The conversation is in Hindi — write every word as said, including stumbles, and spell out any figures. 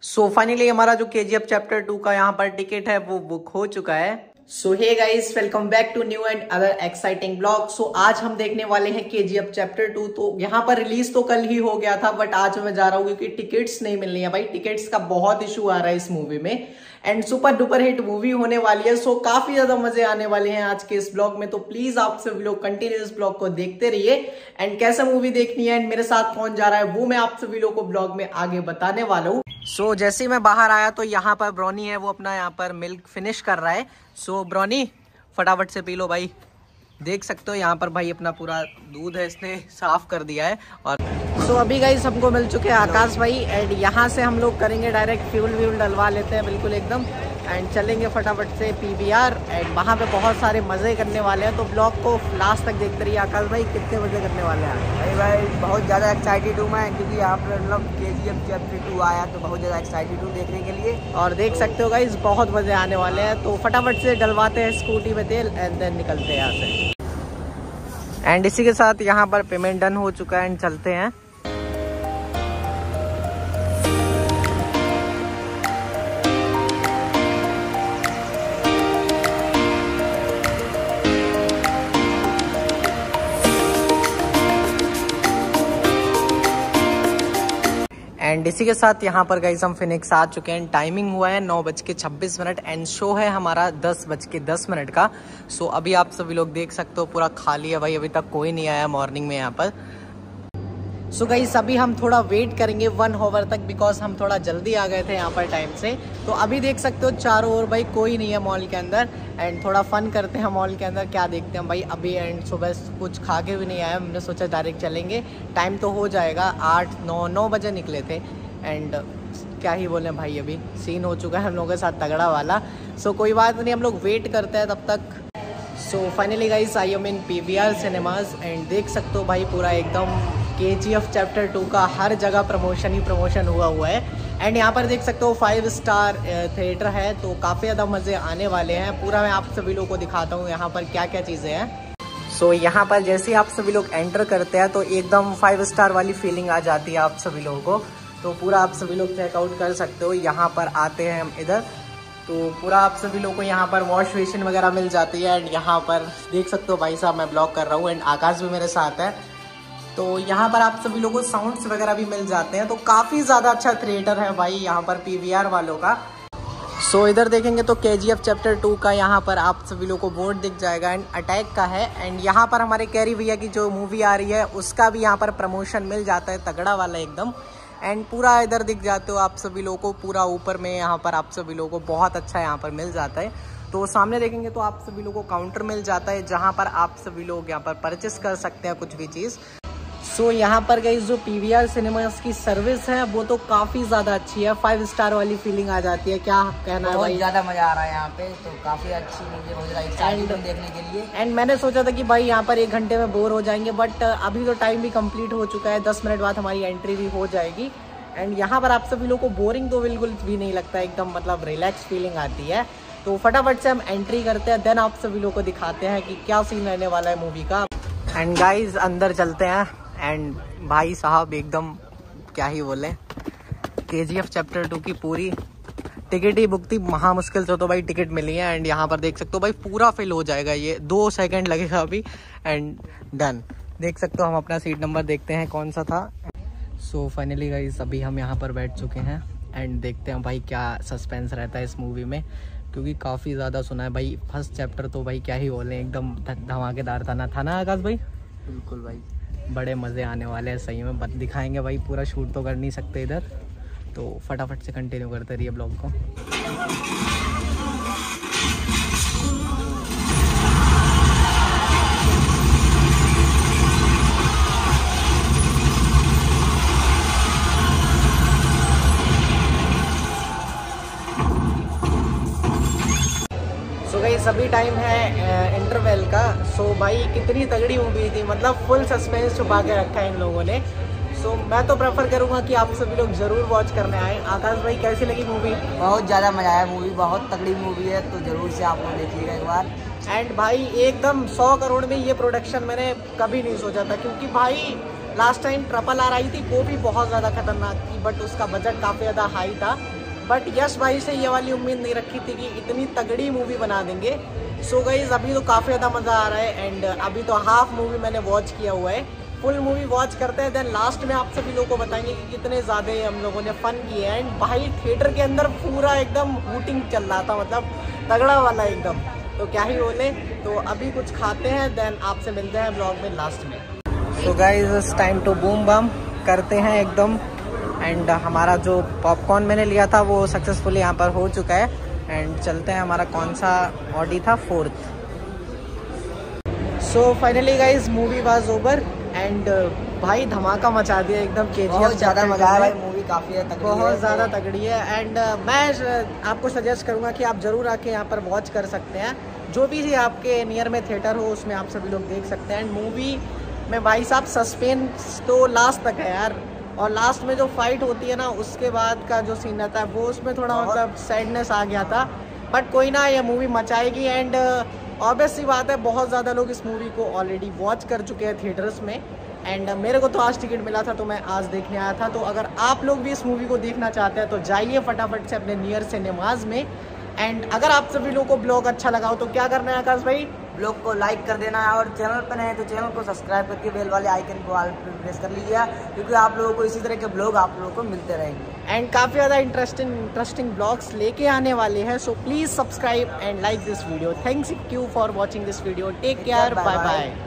सो फाइनली हमारा जो केजीएफ चैप्टर टू का यहाँ पर टिकट है वो बुक हो चुका है। So hey guys, welcome back to new and other exciting blog. So आज हम देखने वाले हैं केजीएफ चैप्टर टू। तो यहाँ पर रिलीज तो कल ही हो गया था, बट आज मैं जा रहा हूँ क्योंकि टिकट्स नहीं मिल रही है भाई। टिकट्स का बहुत इशू आ रहा है इस मूवी में and super duper hit movie होने वाली है। सो काफी ज्यादा मजे आने वाले हैं आज के इस ब्लॉग में। तो प्लीज आप सभी लोग कंटिन्यू इस ब्लॉग को देखते रहिए एंड कैसा मूवी देखनी है एंड मेरे साथ कौन जा रहा है वो मैं आप सभी लोग को ब्लॉग में आगे बताने वाला हूँ। सो so, जैसे ही मैं बाहर आया तो यहाँ पर ब्रॉनी है, वो अपना यहाँ पर मिल्क फिनिश कर रहा है। सो so, ब्रॉनी फटाफट से पी लो भाई। देख सकते हो यहाँ पर भाई अपना पूरा दूध है इसने साफ कर दिया है। और सो so, अभी गाइस हमको मिल चुके हैं आकाश भाई एंड यहाँ से हम लोग करेंगे डायरेक्ट फ्यूल व्यूल डलवा लेते हैं बिल्कुल एकदम एंड चलेंगे फटाफट से पीवीआर एंड वहाँ पे बहुत सारे मजे करने वाले हैं। तो ब्लॉग को लास्ट तक देखते रहिए। आकाश भाई कितने मजे करने वाले हैं? भाई भाई बहुत ज़्यादा एक्साइटेड हूँ मैं, क्योंकि आप मतलब केजीएफ चैप्टर टू आया तो बहुत ज़्यादा एक्साइटेड हूँ देखने के लिए। और देख तो... सकते हो गाइस बहुत मजे आने वाले हैं। तो फटाफट से डलवाते हैं स्कूटी में तेल एंड देन निकलते हैं यहाँ से। एंड इसी के साथ यहाँ पर पेमेंट डन हो चुका है एंड चलते हैं। एंड इसी के साथ यहाँ पर गाइस हम फिनिक्स आ चुके हैं। टाइमिंग हुआ है नौ बज के छब्बीस मिनट एंड शो है हमारा दस बज के दस मिनट का। सो अभी आप सभी लोग देख सकते हो पूरा खाली है भाई, अभी तक कोई नहीं आया मॉर्निंग में यहाँ पर। सो so गाइस अभी हम थोड़ा वेट करेंगे वन आवर तक, बिकॉज हम थोड़ा जल्दी आ गए थे यहाँ पर टाइम से। तो अभी देख सकते हो चारों ओर भाई कोई नहीं है मॉल के अंदर एंड थोड़ा फन करते हैं मॉल के अंदर। क्या देखते हैं भाई अभी एंड सुबह कुछ खा के भी नहीं आया, हमने सोचा डायरेक्ट चलेंगे। टाइम तो हो जाएगा आठ नौ नौ बजे निकले थे एंड क्या ही बोले भाई, अभी सीन हो चुका है हम लोगों के साथ तगड़ा वाला। सो so, कोई बात नहीं, हम लोग वेट करते हैं तब तक। So finally guys I am in PVR cinemas and देख सकते हो भाई पूरा एकदम केजीएफ चैप्टर टू का हर जगह प्रमोशन ही प्रमोशन हुआ हुआ है एंड यहाँ पर देख सकते हो फाइव स्टार थिएटर है। तो काफ़ी ज़्यादा मज़े आने वाले हैं। पूरा मैं आप सभी लोगों को दिखाता हूँ यहाँ पर क्या क्या चीज़ें हैं। सो so, यहाँ पर जैसे ही आप सभी लोग एंटर करते हैं तो एकदम फाइव स्टार वाली फीलिंग आ जाती है आप सभी लोगों को। तो पूरा आप सभी लोग चेकआउट कर सकते हो। यहाँ पर आते हैं हम इधर तो पूरा आप सभी लोगों को यहाँ पर वॉश बेसिन वगैरह मिल जाती है एंड यहाँ पर देख सकते हो भाई साहब मैं ब्लॉग कर रहा हूँ एंड आकाश भी मेरे साथ है। तो यहाँ पर आप सभी लोगों को साउंड्स वगैरह भी मिल जाते हैं। तो काफ़ी ज़्यादा अच्छा थिएटर है भाई यहाँ पर पीवीआर वालों का। सो so, इधर देखेंगे तो केजीएफ चैप्टर टू का यहाँ पर आप सभी लोगों को बोर्ड दिख जाएगा एंड अटैक का है एंड यहाँ पर हमारे कैरी भैया की जो मूवी आ रही है उसका भी यहाँ पर प्रमोशन मिल जाता है तगड़ा वाला एकदम एंड पूरा इधर दिख जाते हो आप सभी लोगों को। पूरा ऊपर में यहाँ पर आप सभी लोगों को बहुत अच्छा यहाँ पर मिल जाता है। तो सामने देखेंगे तो आप सभी लोगों को काउंटर मिल जाता है जहाँ पर आप सभी लोग यहाँ पर परचेस कर सकते हैं कुछ भी चीज़। सो so, यहाँ पर गई जो पीवीआर सिनेमास की सर्विस है वो तो काफ़ी ज़्यादा अच्छी है। फाइव स्टार वाली फीलिंग आ जाती है। क्या कहना है भाई? ज़्यादा मज़ा आ रहा है यहाँ पे, तो काफ़ी अच्छी मूवी है, बहुत ज़्यादा एक्साइटेड हूं देखने के लिए। एंड मैंने सोचा था कि भाई यहाँ पर एक घंटे में बोर हो जाएंगे, बट अभी तो टाइम भी कंप्लीट हो चुका है। दस मिनट बाद हमारी एंट्री भी हो जाएगी एंड यहाँ पर आप सभी लोग को बोरिंग तो बिल्कुल भी नहीं लगता, एकदम मतलब रिलैक्स फीलिंग आती है। तो फटाफट से हम एंट्री करते हैं, देन आप सभी लोग को दिखाते हैं कि क्या सीन रहने वाला है मूवी का। एंड गाइज अंदर चलते हैं एंड भाई साहब एकदम क्या ही बोले, केजीएफ चैप्टर टू की पूरी टिकट ही बुक थी, महा मुश्किल से तो भाई टिकट मिली है एंड यहाँ पर देख सकते हो भाई पूरा फिल हो जाएगा। ये दो सेकंड लगेगा अभी एंड डन। देख सकते हो हम अपना सीट नंबर देखते हैं कौन सा था। सो फाइनली गाइस अभी हम यहाँ पर बैठ चुके हैं एंड देखते हैं भाई क्या सस्पेंस रहता है इस मूवी में, क्योंकि काफ़ी ज़्यादा सुना है भाई। फर्स्ट चैप्टर तो भाई क्या ही बोले, एकदम धमाकेदार था ना, था ना आकाश भाई? बिल्कुल भाई, बड़े मज़े आने वाले हैं सही में। बत दिखाएंगे भाई, पूरा शूट तो कर नहीं सकते इधर, तो फटाफट से कंटिन्यू करते रहिए ब्लॉग को। सभी टाइम है इंटरवल का। सो so, भाई कितनी तगड़ी मूवी थी, मतलब फुल सस्पेंस छुपा के रखा है इन लोगों ने। सो so, मैं तो प्रेफर करूंगा कि आप सभी लोग जरूर वॉच करने आए। आकाश भाई कैसी लगी मूवी? बहुत ज़्यादा मज़ा आया, मूवी बहुत तगड़ी मूवी है, तो जरूर से आप लोग देखिएगा एक बार। एंड भाई एकदम सौ करोड़ में ये प्रोडक्शन मैंने कभी नहीं सोचा था, क्योंकि भाई लास्ट टाइम ट्रिपल आर आई थी, वो भी बहुत ज़्यादा खतरनाक थी, बट उसका बजट काफ़ी ज़्यादा हाई था। बट यश भाई से ये वाली उम्मीद नहीं रखी थी कि इतनी तगड़ी मूवी बना देंगे। सो गाइस अभी तो काफ़ी ज़्यादा मज़ा आ रहा है एंड अभी तो हाफ मूवी मैंने वॉच किया हुआ है, फुल मूवी वॉच करते हैं, देन लास्ट में आप सभी लोगों को बताएंगे कि कितने ज़्यादा हम लोगों ने फन किए हैं। एंड भाई थिएटर के अंदर पूरा एकदम हूटिंग चल रहा था, मतलब तगड़ा वाला एकदम, तो क्या ही बोले। तो अभी कुछ खाते हैं, देन आपसे मिलते हैं ब्लॉग में लास्ट में। So guys it's time to boom bam करते हैं एकदम। एंड हमारा जो पॉपकॉर्न मैंने लिया था वो सक्सेसफुली यहाँ पर हो चुका है। एंड चलते हैं, हमारा कौन सा ऑडी था, fourth. So finally guys movie was over and भाई धमाका मचा दिया एकदम। के जी एफ ज़्यादा मजा आया भाई, मूवी काफ़ी बहुत ज़्यादा तगड़ी है। एंड मैं आपको सजेस्ट करूँगा कि आप ज़रूर आके यहाँ पर वॉच कर सकते हैं, जो भी आपके नियर में थिएटर हो उसमें आप सभी लोग देख सकते हैं। एंड मूवी में भाई साहब सस्पेंस तो लास्ट तक है यार, और लास्ट में जो फाइट होती है ना उसके बाद का जो सीन रहता है वो उसमें थोड़ा मतलब सैडनेस आ गया था, बट कोई ना, ये मूवी मचाएगी। एंड ऑब्वियस सी बात है बहुत ज़्यादा लोग इस मूवी को ऑलरेडी वॉच कर चुके हैं थिएटर्स में। एंड मेरे को तो आज टिकट मिला था तो मैं आज देखने आया था। तो अगर आप लोग भी इस मूवी को देखना चाहते हैं तो जाइए फटाफट से अपने नियर सिनेमाज में। एंड अगर आप सभी लोगों को ब्लॉग अच्छा लगा हो तो क्या करना है आकाश भाई? ब्लॉग को लाइक कर देना है, और चैनल पर नए हैं तो चैनल को सब्सक्राइब करके बेल वाले आइकन को ऑल पे प्रेस कर लीजिए, क्योंकि आप लोगों को इसी तरह के ब्लॉग आप लोगों को मिलते रहेंगे। एंड काफ़ी ज़्यादा इंटरेस्टिंग इंटरेस्टिंग ब्लॉग्स लेके आने वाले हैं। So please subscribe and like this video. Thanks you for watching this video. Take care, bye bye.